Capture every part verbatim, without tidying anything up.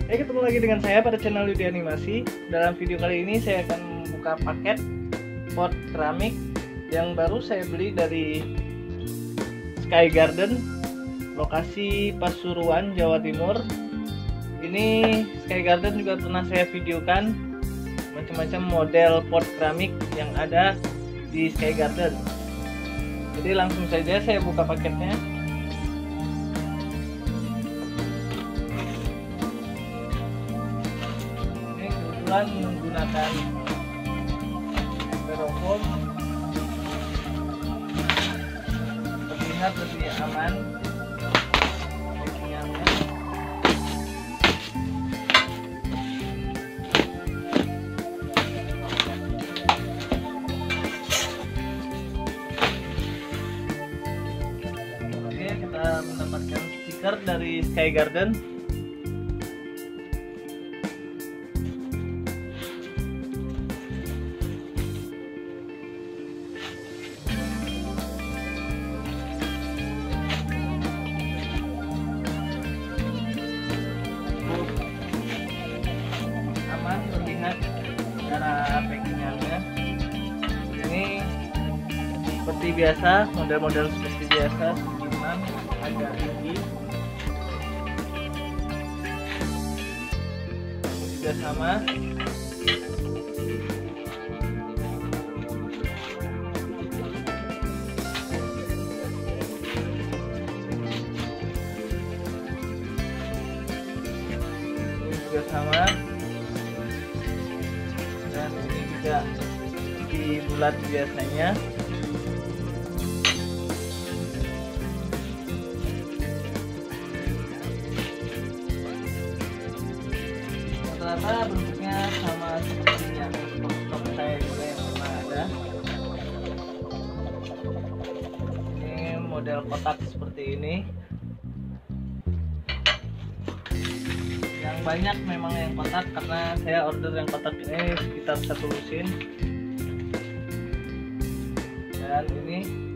Oke, ketemu lagi dengan saya pada channel Yudi Animasi. Dalam video kali ini saya akan membuka paket pot keramik yang baru saya beli dari Sky Garden, lokasi Pasuruan, Jawa Timur. Ini Sky Garden juga pernah saya videokan macam-macam model pot keramik yang ada di Sky Garden. Jadi langsung saja saya buka paketnya. Menggunakan styrofoam, terlihat lebih aman packingnya. Oke, kita mendapatkan stiker dari Sky Garden. Terlihat cara packingnya. Ini seperti biasa, model-model seperti biasa, memang agak tinggi. Juga sama. Ini juga sama. Dan ini juga di bulat biasanya. Rata-rata bentuknya sama seperti yang stok saya juga yang pernah ada. Ini model kotak seperti ini. Yang banyak memang yang kotak karena saya order yang kotak ini sekitar satu lusin. Dan ini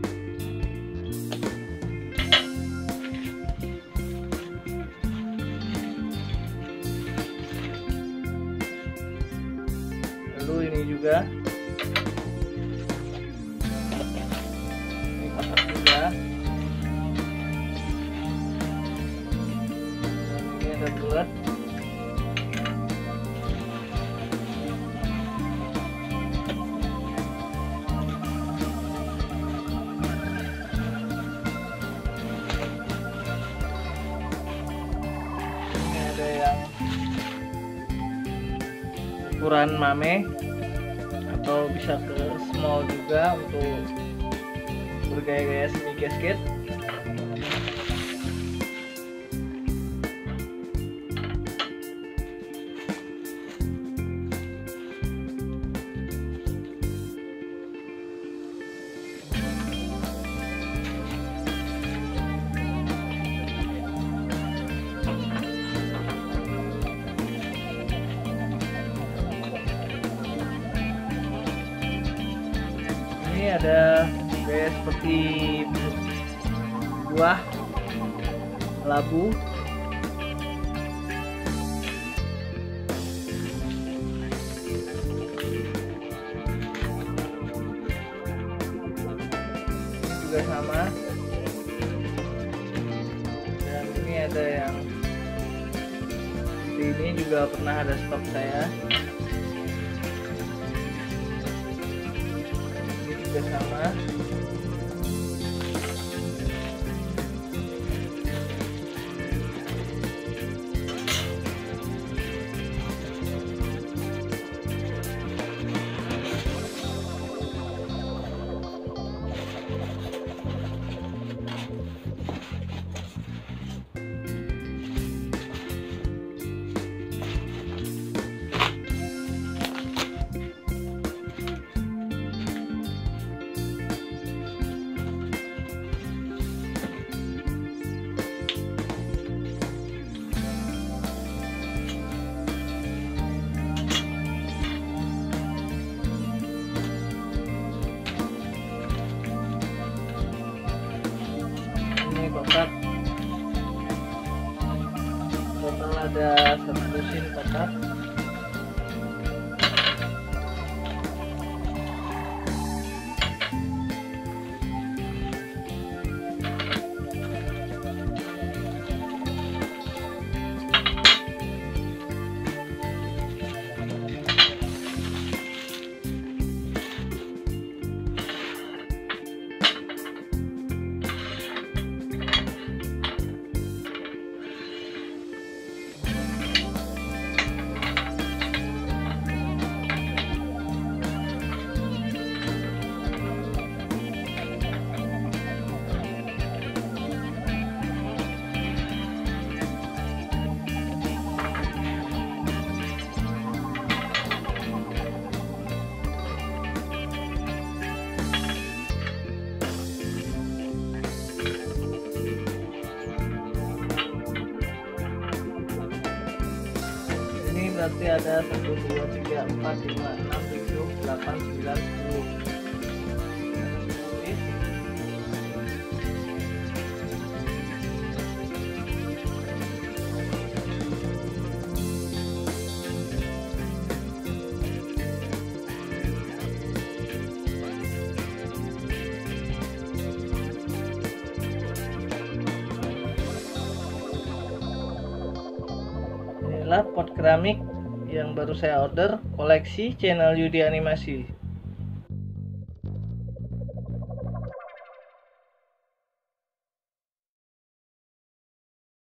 lalu ini juga ini kotak juga. Dan ini ada bulat. Ada yang ukuran mame atau bisa ke small juga untuk bergaya-gaya semi gasket. Ini ada gaya seperti buah labu. Ini juga sama. Dan ini ada yang seperti ini juga pernah ada stok saya. Sama. kotak total ada satu lusin kotak. Berarti ada satu, dua, tiga, empat, lima, enam, tujuh, delapan, sembilan, sepuluh. Inilah pot keramik yang baru saya order, koleksi channel Yudi Animasi.